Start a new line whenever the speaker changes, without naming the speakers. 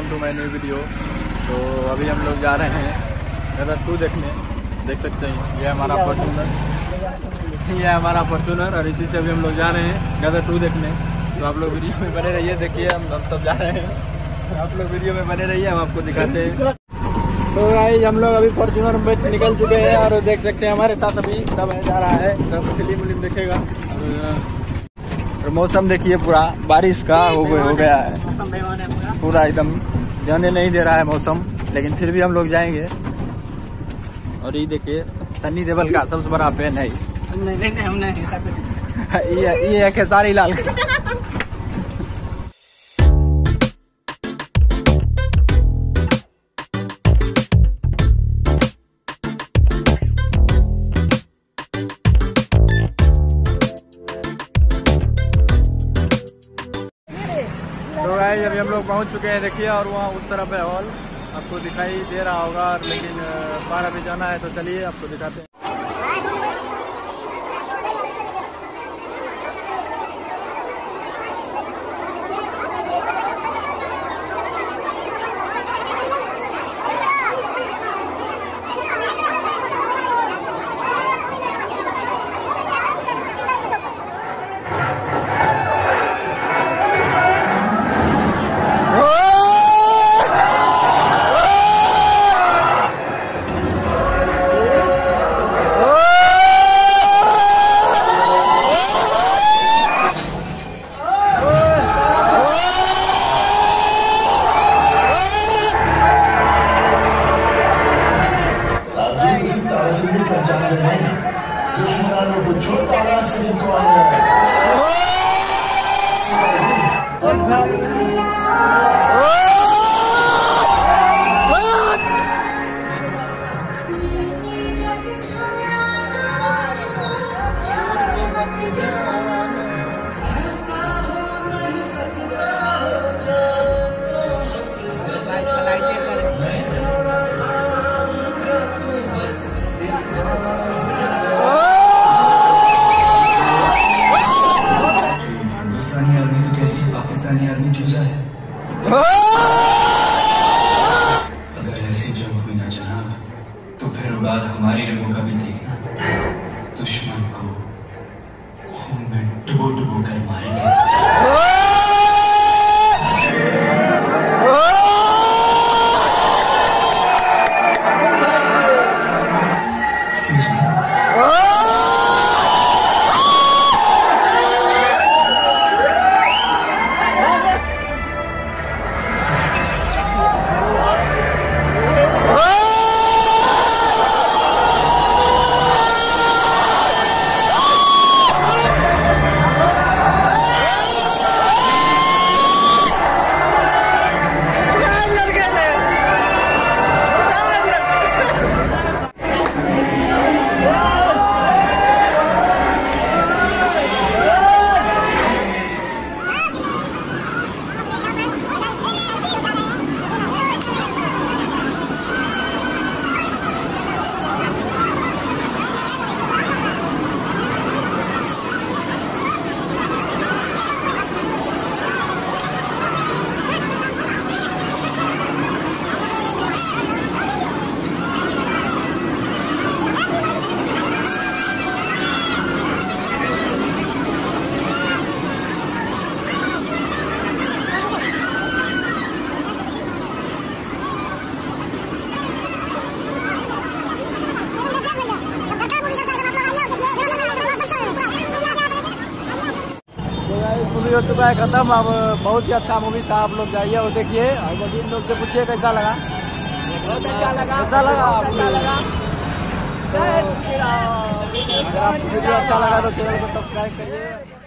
Welcome to my new video. तो अभी हम लोग जा रहे हैं गदर 2 देखने। देख सकते हैं ये हमारा फॉर्चूनर और इसी से अभी हम लोग जा रहे हैं गदर 2 देखने। तो आप लोग वीडियो में बने रहिए, देखिए हम सब जा रहे हैं। आप लोग वीडियो में बने रहिए, हम आपको दिखाते हैं। तो गाइस हम लोग अभी फॉर्चूनर में निकल चुके हैं और देख सकते हैं हमारे साथ अभी सब जा रहा है, सब फिल्म देखेगा। और मौसम देखिए पूरा बारिश का हो गया है, पूरा एकदम जाने नहीं दे रहा है मौसम, लेकिन फिर भी हम लोग जाएंगे। और ये देखिए सन्नी देओल का सबसे बड़ा फैन है। ये है खेसारी लाल। तो गाइस अभी हम लोग पहुंच चुके हैं, देखिए। और वहाँ उस तरफ है हॉल, आपको दिखाई दे रहा होगा, लेकिन बाहर अभी जाना है। तो चलिए आपको दिखाते हैं।
पहचानते नहीं, दुश्मनों को छोड़ तारा से कौन है। पाकिस्तानी आर्मी चूजा है। अगर ऐसी जंग हुई ना जनाब, तो फिर बाद हमारी रंगों का भी देखना। दुश्मन को खून में डुबो डुबो कर मारेंगे।
मूवी हो चुका है खत्म। अब बहुत ही अच्छा मूवी था, आप लोग जाइए और देखिए। और मजीद लोग से पूछिए कैसा लगा।
बहुत अच्छा लगा,
कैसा लगा,
अच्छा लगा।
अगर आपको वीडियो अच्छा लगा तो चैनल को सब्सक्राइब करिए।